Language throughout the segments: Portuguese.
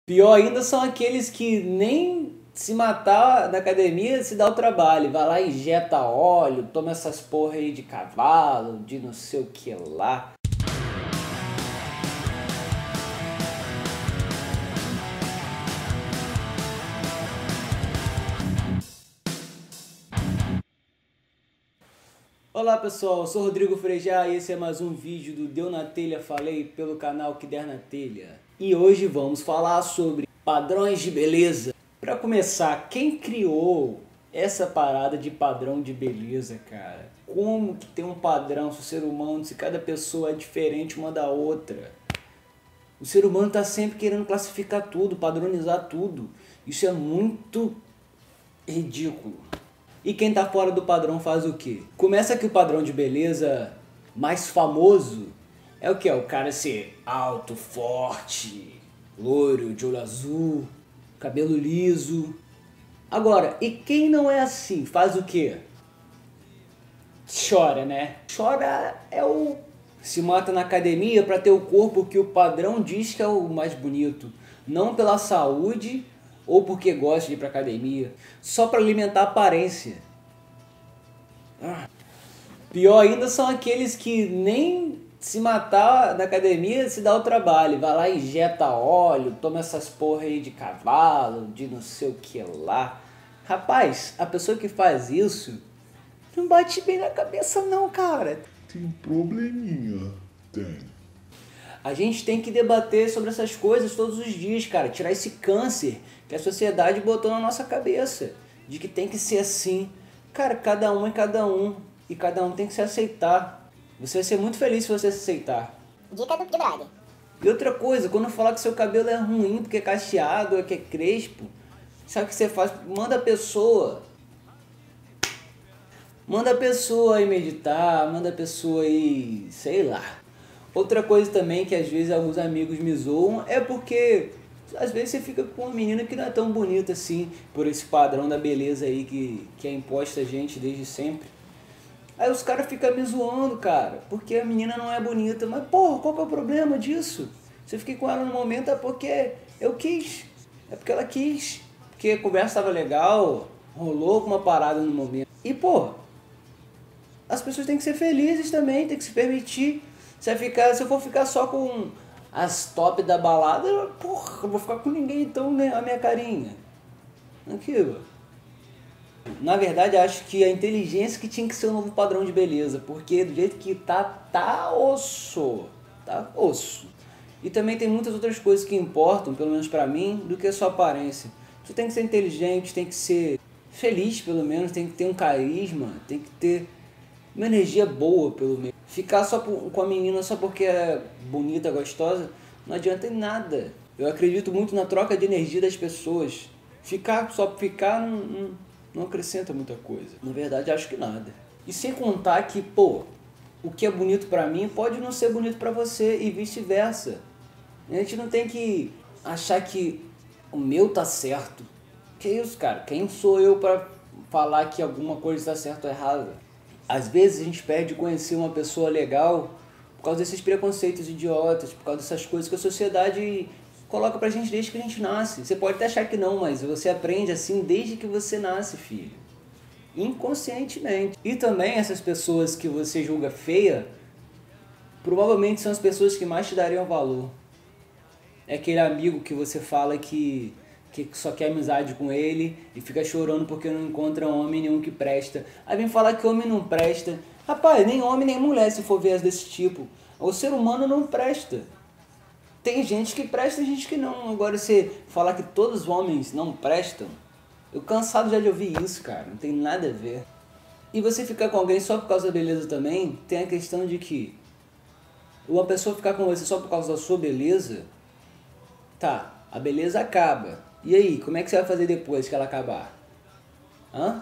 Pior ainda são aqueles que nem se matar na academia se dá o trabalho. Vai lá, injeta óleo, toma essas porra aí de cavalo, de não sei o que lá. Olá pessoal, eu sou Rodrigo Frejá e esse é mais um vídeo do Deu na Telha Falei pelo canal Que Der na Telha. E hoje vamos falar sobre padrões de beleza. Para começar, quem criou essa parada de padrão de beleza, cara? Como que tem um padrão se o ser humano, se cada pessoa é diferente uma da outra? O ser humano está sempre querendo classificar tudo, padronizar tudo. Isso é muito ridículo. E quem tá fora do padrão faz o quê? Começa que o padrão de beleza mais famoso é o que? É o cara ser alto, forte, loiro, de olho azul, cabelo liso. Agora, e quem não é assim, faz o quê? Chora, né? Chora é o... Se mata na academia pra ter o corpo que o padrão diz que é o mais bonito. Não pela saúde ou porque gosta de ir pra academia, só para alimentar a aparência. Pior ainda são aqueles que nem se matar na academia se dá o trabalho. Vai lá, injeta óleo, toma essas porra aí de cavalo, de não sei o que lá. Rapaz, a pessoa que faz isso não bate bem na cabeça não, cara. Tem um probleminha, tem. A gente tem que debater sobre essas coisas todos os dias, cara. Tirar esse câncer que a sociedade botou na nossa cabeça. De que tem que ser assim. Cara, cada um é cada um. E cada um tem que se aceitar. Você vai ser muito feliz se você se aceitar. Dica do Brother. E outra coisa, quando falar que seu cabelo é ruim porque é cacheado ou que é crespo, sabe o que você faz? Manda a pessoa. Manda a pessoa ir meditar, manda a pessoa ir, sei lá. Outra coisa também que às vezes alguns amigos me zoam é porque às vezes você fica com uma menina que não é tão bonita assim, por esse padrão da beleza aí que é imposta a gente desde sempre. Aí os caras ficam me zoando, cara, porque a menina não é bonita. Mas porra, qual que é o problema disso? Se eu fiquei com ela no momento é porque eu quis, é porque ela quis, porque a conversa estava legal, rolou com uma parada no momento. E porra, as pessoas têm que ser felizes também, tem que se permitir. Se eu for ficar só com as top da balada, porra, eu vou ficar com ninguém então, né? A minha carinha. Aquilo. Na verdade, acho que a inteligência que tinha que ser o novo padrão de beleza. Porque do jeito que tá osso. Tá osso. E também tem muitas outras coisas que importam, pelo menos pra mim, do que a sua aparência. Você tem que ser inteligente, tem que ser feliz pelo menos, tem que ter um carisma, tem que ter uma energia boa pelo menos. Ficar só com a menina só porque é bonita, gostosa, não adianta em nada. Eu acredito muito na troca de energia das pessoas. Ficar só por ficar não acrescenta muita coisa. Na verdade, acho que nada. E sem contar que, pô, o que é bonito pra mim pode não ser bonito pra você e vice-versa. A gente não tem que achar que o meu tá certo. Que isso, cara? Quem sou eu pra falar que alguma coisa tá certa ou errada? Às vezes a gente perde conhecer uma pessoa legal por causa desses preconceitos idiotas, por causa dessas coisas que a sociedade coloca pra gente desde que a gente nasce. Você pode até achar que não, mas você aprende assim desde que você nasce, filho. Inconscientemente. E também essas pessoas que você julga feia, provavelmente são as pessoas que mais te dariam valor. É aquele amigo que você fala que só quer amizade com ele e fica chorando porque não encontra homem nenhum que presta. Aí vem falar que homem não presta. Rapaz, nem homem nem mulher se for ver desse tipo. O ser humano não presta. Tem gente que presta e gente que não. Agora você falar que todos os homens não prestam, eu cansado já de ouvir isso, cara. Não tem nada a ver. E você ficar com alguém só por causa da beleza também, tem a questão de que uma pessoa ficar com você só por causa da sua beleza, tá, a beleza acaba. E aí, como é que você vai fazer depois que ela acabar? Hã?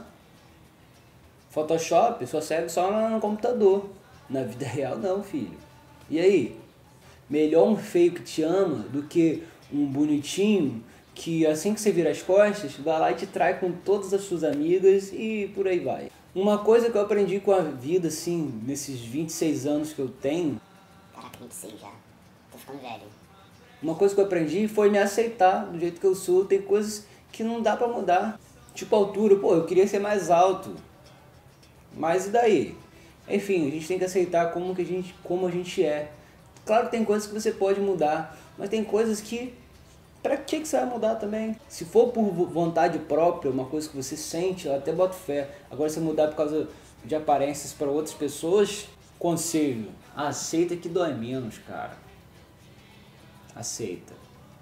Photoshop só serve só no computador. Na vida real não, filho. E aí? Melhor um feio que te ama do que um bonitinho que assim que você vira as costas, vai lá e te trai com todas as suas amigas e por aí vai. Uma coisa que eu aprendi com a vida, assim, nesses 26 anos que eu tenho... Caraca, 26 já. Tô ficando velho. Uma coisa que eu aprendi foi me aceitar do jeito que eu sou. Tem coisas que não dá pra mudar. Tipo altura, pô, eu queria ser mais alto. Mas e daí? Enfim, a gente tem que aceitar como a gente é. Claro que tem coisas que você pode mudar, mas tem coisas que... Pra que você vai mudar também? Se for por vontade própria, uma coisa que você sente, eu até boto fé. Agora, se mudar por causa de aparências para outras pessoas, conselho, aceita que dói menos, cara. Aceita.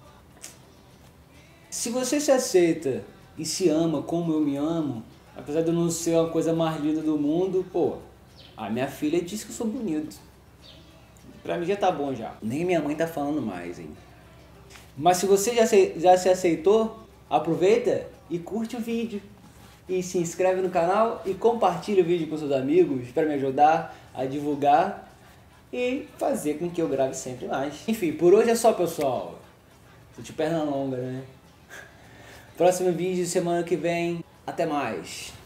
Se você se aceita e se ama como eu me amo, apesar de eu não ser uma coisa mais linda do mundo, pô, a minha filha disse que eu sou bonito. Pra mim já tá bom já. Nem minha mãe tá falando mais, hein. Mas se você já se aceitou, aproveita e curte o vídeo. E se inscreve no canal e compartilha o vídeo com seus amigos para me ajudar a divulgar e fazer com que eu grave sempre mais. Enfim, por hoje é só, pessoal. Tô de perna longa, né? Próximo vídeo semana que vem. Até mais.